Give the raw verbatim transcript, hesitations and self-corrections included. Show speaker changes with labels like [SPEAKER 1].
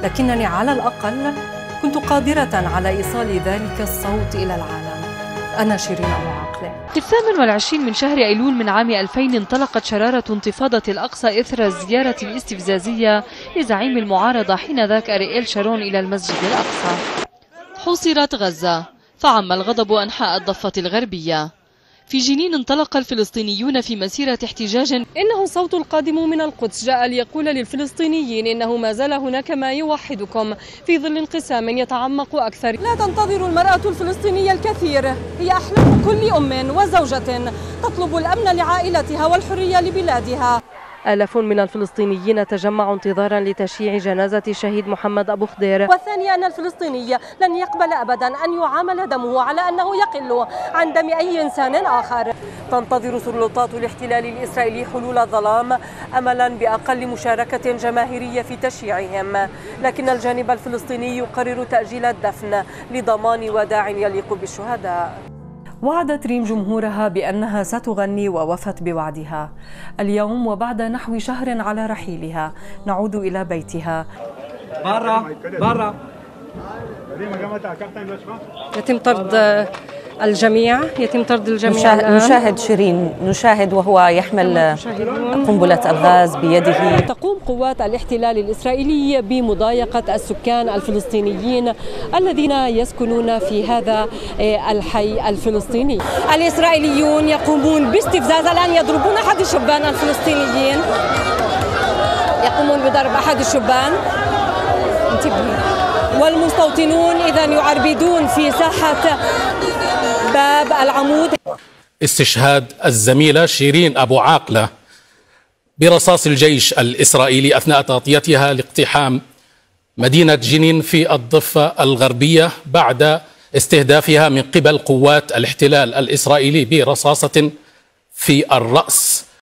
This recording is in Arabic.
[SPEAKER 1] لكنني على الأقل كنت قادرة على إيصال ذلك الصوت إلى العالم. أنا شيرين أبو عاقلة.
[SPEAKER 2] في الثامن والعشرين من شهر أيلول من عام ألفين انطلقت شرارة انتفاضة الأقصى إثر الزيارة الاستفزازية لزعيم المعارضة حينذاك أرييل شارون إلى المسجد الأقصى. حوصرت غزة فعم الغضب أنحاء الضفة الغربية. في جنين انطلق الفلسطينيون في مسيرة احتجاج.
[SPEAKER 1] إنه الصوت القادم من القدس جاء ليقول للفلسطينيين إنه ما زال هناك ما يوحدكم في ظل انقسام يتعمق أكثر. لا تنتظر المرأة الفلسطينية الكثير، هي أحلام كل أم وزوجة تطلب الأمن لعائلتها والحرية لبلادها. آلاف من الفلسطينيين تجمعوا انتظارا لتشييع جنازة الشهيد محمد أبو خضير. والثاني أن الفلسطيني لن يقبل أبدا أن يعامل دمه على أنه يقل عن دم أي إنسان آخر. تنتظر سلطات الاحتلال الإسرائيلي حلول الظلام أملا بأقل مشاركة جماهيرية في تشييعهم، لكن الجانب الفلسطيني يقرر تأجيل الدفن لضمان وداع يليق بالشهداء. وعدت ريم جمهورها بأنها ستغني ووفت بوعدها. اليوم وبعد نحو شهر على رحيلها نعود إلى بيتها. برا برا يتم طرد الجميع يتم طرد الجميع.
[SPEAKER 3] نشاهد شيرين نشاهد وهو يحمل قنبلة الغاز بيده.
[SPEAKER 1] تقوم قوات الاحتلال الإسرائيلي بمضايقة السكان الفلسطينيين الذين يسكنون في هذا الحي الفلسطيني. الإسرائيليون يقومون باستفزاز، الآن يضربون أحد الشبان الفلسطينيين، يقومون بضرب أحد الشبان. انتبهوا. والمستوطنون إذا يعربدون في ساحة باب العمود.
[SPEAKER 4] استشهاد الزميلة شيرين أبو عاقلة برصاص الجيش الإسرائيلي أثناء تغطيتها لاقتحام مدينة جنين في الضفة الغربية بعد استهدافها من قبل قوات الاحتلال الإسرائيلي برصاصة في الرأس.